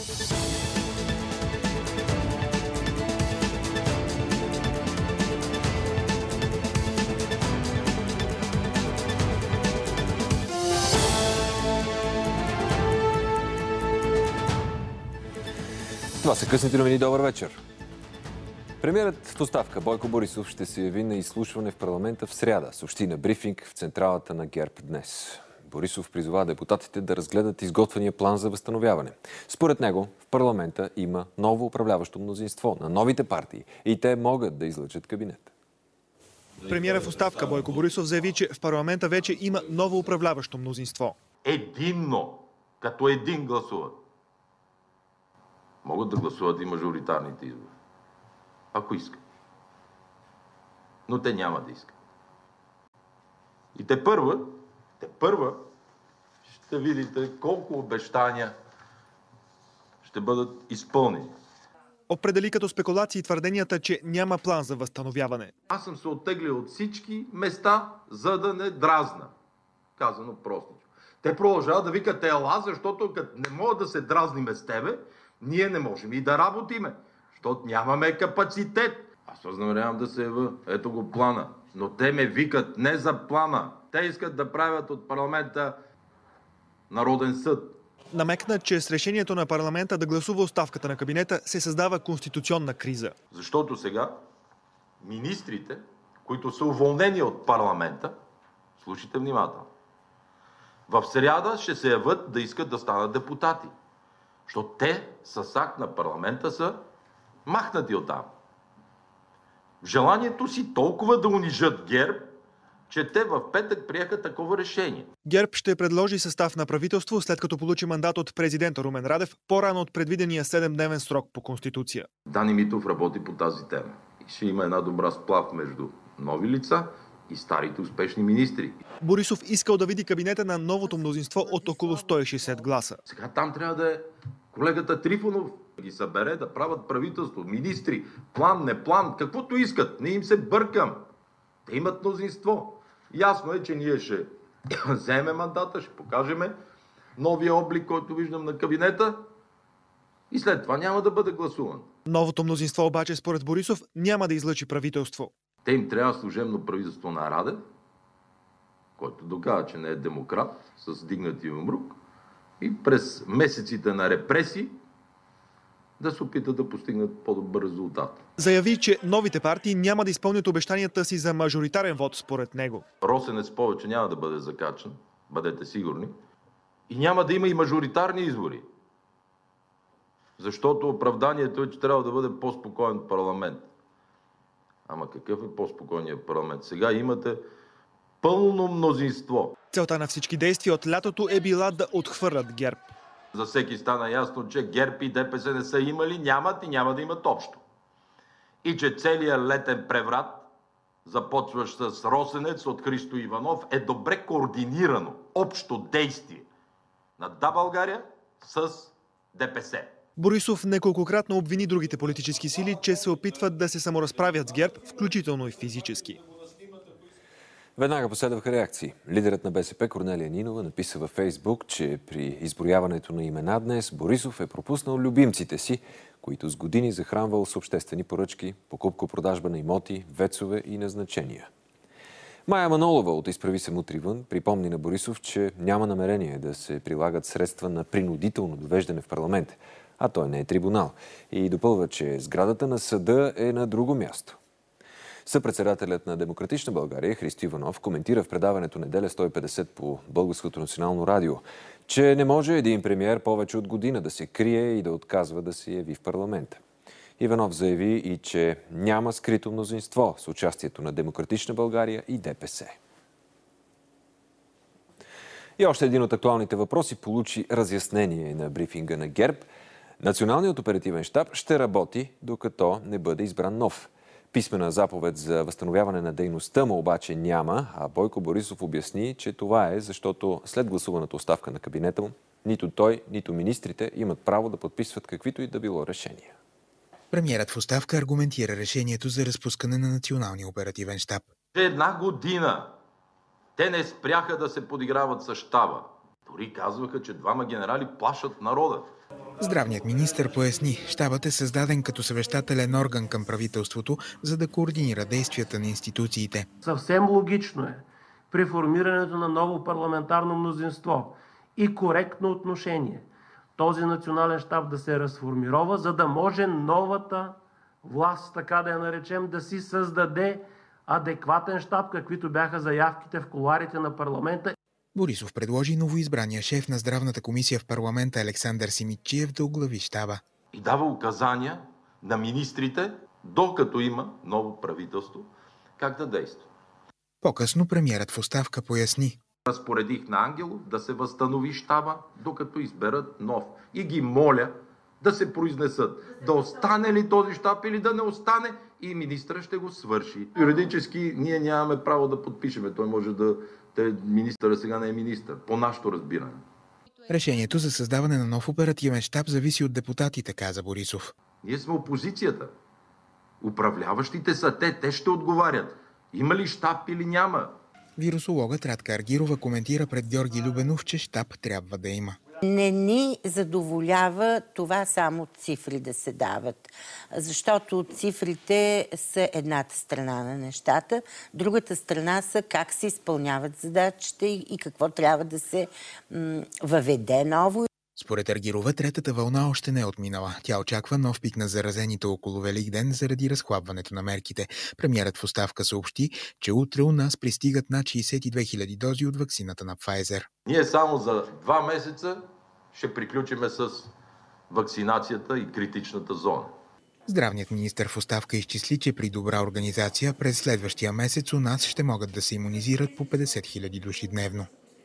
Това са късните новини. Добър вечер. Премиерът в оставка Бойко Борисов ще се яви на изслушване в парламента в сряда, съобщи на брифинг в централата на ГЕРБ днес. Борисов призова депутатите да разгледат изготвения план за възстановяване. Според него в парламента има ново управляващо мнозинство на новите партии и те могат да излъчат кабинет. Премиерът в оставка Бойко Борисов заяви, че в парламента вече има ново управляващо мнозинство. Единно, като един гласуват. Могат да гласуват и мажоритарните избори, ако искат. Но те няма да искат. И те първа ще видите колко обещания ще бъдат изпълнени. Определи като спекулации твърденията, че няма план за възстановяване. Аз съм се оттеглил от всички места, за да не дразна. Казано простичко. Те продължават да викат ела, защото като не могат да се дразниме с тебе, ние не можем и да работиме, защото нямаме капацитет. Аз възнамерявам да се ява. Ето го плана. Но те ме викат не за плана. Те искат да правят от парламента народен съд. Намекна, че с решението на парламента да гласува оставката на кабинета се създава конституционна криза. Защото сега министрите, които са уволнени от парламента, слушайте внимателно, в сряда ще се яват да искат да станат депутати. Защото те с акт на парламента са махнати оттам. В желанието си толкова да унижат ГЕРБ, че те в петък приеха такова решение. ГЕРБ ще предложи състав на правителство, след като получи мандат от президента Румен Радев, по-рано от предвидения 7-дневен срок по Конституция. Дани Митов работи по тази тема. И ще има една добра сплав между нови лица и старите успешни министри. Борисов искал да види кабинета на новото мнозинство от около 160 гласа. Сега там трябва да е колегата Трифонов, ги събере да правят правителство, министри, план, не план, каквото искат. Не им се бъркам. Те имат мнозинство. Ясно е, че ние ще вземем мандата, ще покажем новия облик, който виждам на кабинета и след това няма да бъде гласуван. Новото мнозинство обаче според Борисов няма да излъчи правителство. Те им трябва служебно правителство на Радев, който доказва, че не е демократ, с дигнати юмрук, и през месеците на репресии да се опитат да постигнат по-добър резултат. Заяви, че новите партии няма да изпълнят обещанията си за мажоритарен вод според него. Росенец повече няма да бъде закачан, бъдете сигурни, и няма да има и мажоритарни избори. Защото оправданието е, че трябва да бъде по-спокоен парламент. Ама какъв е по-спокойният парламент? Сега имате пълно мнозинство. Целта на всички действия от лятото е била да отхвърлят ГЕРБ. За всеки стана ясно, че ГЕРБ и ДПС не са имали, нямат и няма да имат общо. И че целият летен преврат, започващ с Росенец от Христо Иванов, е добре координирано общо действие на Да, България с ДПС. Борисов неколкократно обвини другите политически сили, че се опитват да се саморазправят с ГЕРБ, включително и физически. Веднага последваха реакции. Лидерът на БСП Корнелия Нинова написа във Фейсбук, че при изброяването на имена днес Борисов е пропуснал любимците си, които с години захранвал с обществени поръчки, покупко-продажба на имоти, вецове и назначения. Майя Манолова от Изправи се мутри вън припомни на Борисов, че няма намерение да се прилагат средства на принудително довеждане в парламент, а той не е трибунал. И допълва, че сградата на съда е на друго място. Съпредседателят на Демократична България Христо Иванов коментира в предаването Неделя 150 по Българското национално радио, че не може един премиер повече от година да се крие и да отказва да се яви в парламента. Иванов заяви и, че няма скрито мнозинство с участието на Демократична България и ДПС. И още един от актуалните въпроси получи разяснение на брифинга на ГЕРБ. Националният оперативен щаб ще работи, докато не бъде избран нов. Писмена заповед за възстановяване на дейността му обаче няма, а Бойко Борисов обясни, че това е, защото след гласуваната оставка на кабинета му, нито той, нито министрите имат право да подписват каквито и да било решения. Премиерът в оставка аргументира решението за разпускане на Националния оперативен щаб. Една година те не спряха да се подиграват с щаба. Дори казваха, че двама генерали плашат народа. Здравният министър поясни, щабът е създаден като съвещателен орган към правителството, за да координира действията на институциите. Съвсем логично е при формирането на ново парламентарно мнозинство и коректно отношение този национален щаб да се разформирова, за да може новата власт, така да я наречем, да си създаде адекватен щаб, каквито бяха заявките в кулоарите на парламента. Борисов предложи новоизбрания шеф на Здравната комисия в парламента Александър Симидчиев да оглави щаба. И дава указания на министрите, докато има ново правителство, как да действа. По-късно премиерът в оставка поясни. Разпоредих на Ангелов да се възстанови щаба, докато изберат нов. И ги моля да се произнесат. Да остане ли този щаб или да не остане, и министъра ще го свърши. Юридически ние нямаме право да подпишеме. Той може да... Министъра сега не е министър, по нашето разбиране. Решението за създаване на нов оперативен щаб зависи от депутатите, каза Борисов. Ние сме опозицията. Управляващите са те ще отговарят. Има ли щаб или няма? Вирусологът Радка Аргирова коментира пред Георги Любенов, че щаб трябва да има. Не ни задоволява това само цифри да се дават, защото цифрите са едната страна на нещата, другата страна са как се изпълняват задачите и какво трябва да се въведе ново. Според Аргирова, третата вълна още не е отминала. Тя очаква нов пик на заразените около Великден заради разхлабването на мерките. Премиерът в оставка съобщи, че утре у нас пристигат над 62 000 дози от ваксината на Pfizer. Ние само за 2 месеца ще приключиме с вакцинацията и критичната зона. Здравният министър в оставка изчисли, че при добра организация през следващия месец у нас ще могат да се имунизират по 50 000 души дневно.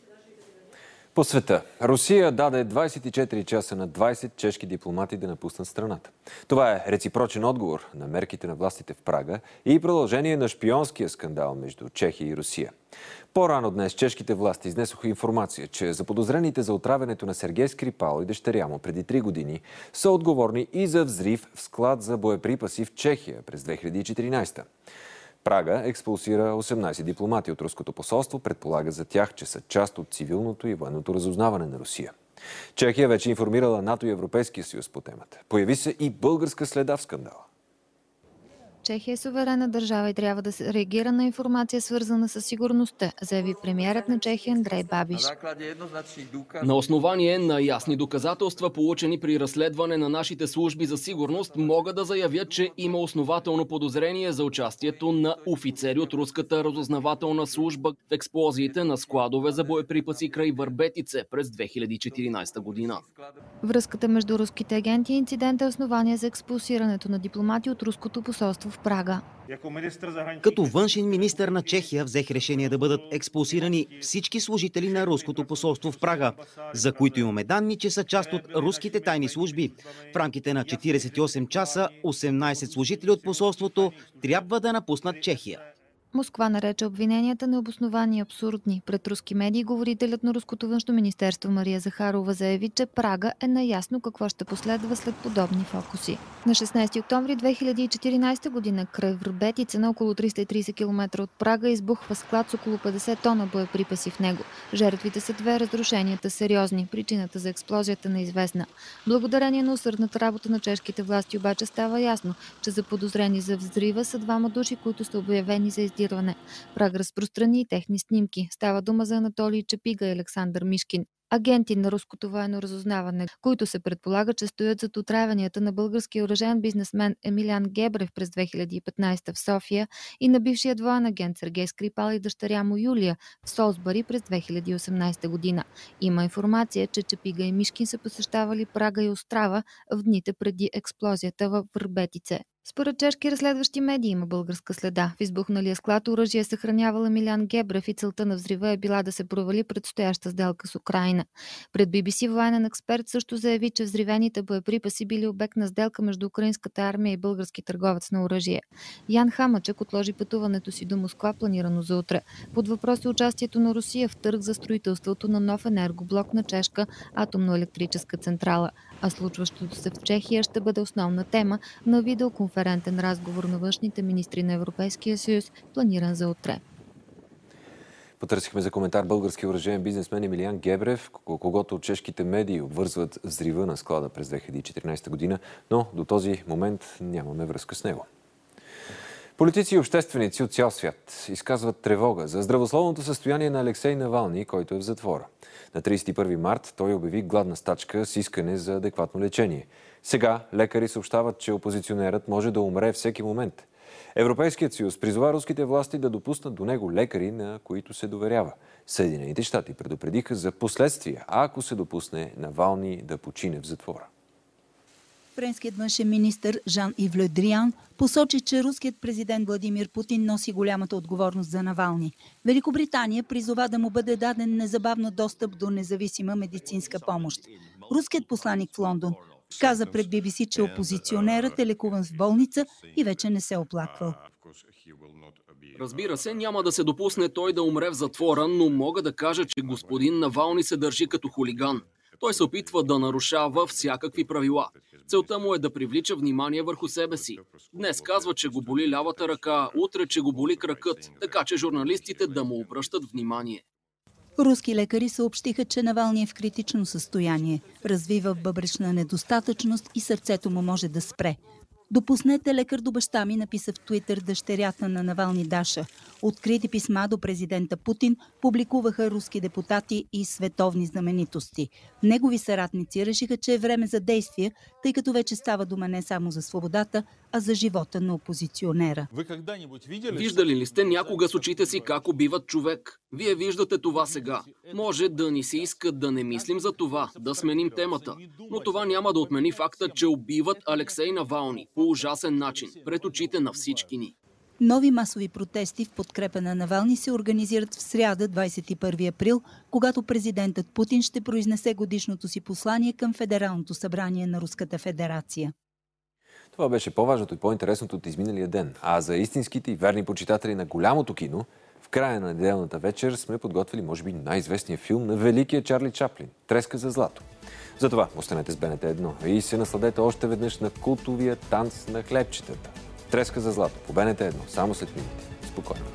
По света. Русия даде 24 часа на 20 чешки дипломати да напуснат страната. Това е реципрочен отговор на мерките на властите в Прага и продължение на шпионския скандал между Чехия и Русия. По-рано днес чешките власти изнесоха информация, че заподозрените за отравянето на Сергей Скрипал и дъщеря му преди 3 години са отговорни и за взрив в склад за боеприпаси в Чехия през 2014. Прага експулсира 18 дипломати от руското посолство, предполага за тях, че са част от цивилното и военното разузнаване на Русия. Чехия вече информирала НАТО и Европейския съюз по темата. Появи се и българска следа в скандала. Чехия е суверенна държава и трябва да се реагира на информация, свързана с сигурността, заяви премиерът на Чехия Андрей Бабиш. На основание на ясни доказателства, получени при разследване на нашите служби за сигурност, мога да заявя, че има основателно подозрение за участието на офицери от руската разузнавателна служба в експлозиите на складове за боеприпаси край Върбетице през 2014 година. Връзката между руските агенти и инцидента е основание за експулсирането на дипломати от руското посолство в Прага. Като външен министър на Чехия взех решение да бъдат експулсирани всички служители на руското посолство в Прага, за които имаме данни, че са част от руските тайни служби. В рамките на 48 часа 18 служители от посолството трябва да напуснат Чехия. Москва нарече обвиненията необосновани и абсурдни. Пред руски медии говорителят на руското външно министерство Мария Захарова заяви, че Прага е наясно какво ще последва след подобни фокуси. На 16 октомври 2014 година край Върбетица на около 330 км от Прага избухва склад с около 50 тона боеприпаси в него. Жертвите са 2, разрушенията сериозни. Причината за експлозията неизвестна. Благодарение на усърдната работа на чешките власти обаче става ясно, че заподозрени за взрива са 2 души, които са обявени за издирване. Праг разпространи и техни снимки. Става дума за Анатолий Чепига и Александър Мишкин. Агенти на руското военно разузнаване, които се предполага, че стоят зад отравянията на българския оръжен бизнесмен Емилиан Гебрев през 2015 в София и на бившият военен агент Сергей Скрипал и дъщеря му Юлия в Солсбъри през 2018 година. Има информация, че Чепига и Мишкин са посещавали Прага и Острава в дните преди експлозията в Върбетице. Според чешки разследващи медии има българска следа. В избухналия склад оръжие съхранявал Емилиан Гебрев и целта на взрива е била да се провали предстояща сделка с Украйна. Пред BBC военен експерт също заяви, че взривените боеприпаси били обект на сделка между украинската армия и български търговец на оръжие. Ян Хамачек отложи пътуването си до Москва, планирано за утре. Под въпрос е участието на Русия в търг за строителството на нов енергоблок на чешка атомно-електрическа централа. А случващото се в Чехия ще бъде основна тема на видеоконферентен разговор на външните министри на Европейския съюз, планиран за утре. Потърсихме за коментар български оръжеен бизнесмен Емилиан Гебрев, когото чешките медии обвързват с взрива на склада през 2014 година, но до този момент нямаме връзка с него. Политици и общественици от цял свят изказват тревога за здравословното състояние на Алексей Навални, който е в затвора. На 31 март той обяви гладна стачка с искане за адекватно лечение. Сега лекари съобщават, че опозиционерът може да умре всеки момент. Европейският съюз призова руските власти да допуснат до него лекари, на които се доверява. Съединените щати предупредиха за последствия, ако се допусне Навални да почине в затвора. Френският външен министър Жан-Ив Ле Дриан посочи, че руският президент Владимир Путин носи голямата отговорност за Навални. Великобритания призова да му бъде даден незабавно достъп до независима медицинска помощ. Руският посланик в Лондон каза пред BBC, че опозиционерът е лекуван в болница и вече не се оплаквал. Разбира се, няма да се допусне той да умре в затвора, но мога да кажа, че господин Навални се държи като хулиган. Той се опитва да нарушава всякакви правила. Целта му е да привлича внимание върху себе си. Днес казва, че го боли лявата ръка, утре, че го боли кракът, така че журналистите да му обръщат внимание. Руски лекари съобщиха, че Навални е в критично състояние. Развива бъбречна недостатъчност и сърцето му може да спре. Допуснете лекар до баща ми, написа в Твитър дъщерята на Навални Даша. Открити писма до президента Путин публикуваха руски депутати и световни знаменитости. Негови съратници решиха, че е време за действие, тъй като вече става дума не само за свободата, а за живота на опозиционера. Виждали ли сте някога с очите си как убиват човек? Вие виждате това сега. Може да ни се иска да не мислим за това, да сменим темата. Но това няма да отмени факта, че убиват Алексей Навални по ужасен начин, пред очите на всички ни. Нови масови протести в подкрепа на Навални се организират в сряда, 21 април, когато президентът Путин ще произнесе годишното си послание към Федералното събрание на Руската федерация. Това беше по-важното и по-интересното от изминалия ден. А за истинските и верни почитатели на голямото кино, в края на неделната вечер сме подготвили, може би, най-известния филм на великия Чарли Чаплин – "Треска за злато". Затова останете с БНТ 1 и се насладете още веднъж на култовия танц на хлебчетата. "Треска за злато" по БНТ 1, само след минути. Спокойно.